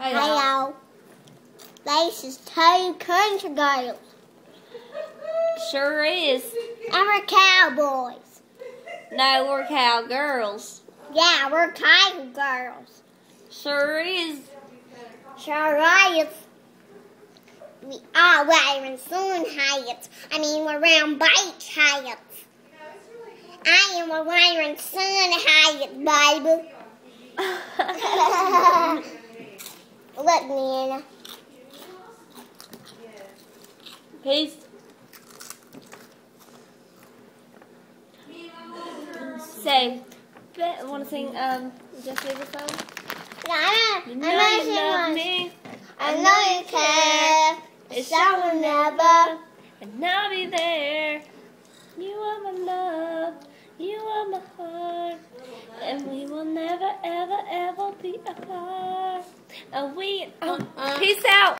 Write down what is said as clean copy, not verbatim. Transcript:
Hello. This is two country girls. Sure is. And we're cowboys. No, we're cowgirls. Yeah, we're cowgirls. Sure is. Sure is. We are wearing sun hats. We're wearing beach hats. I am wearing sun hats, baby. Look, Nana. Peace. Say, want to sing Just Leave the Phone? Yeah, You know you love me. I know you care. It's so never. And I'll be there. You are my love. You are my heart. And we will never, ever, ever be apart. Peace out.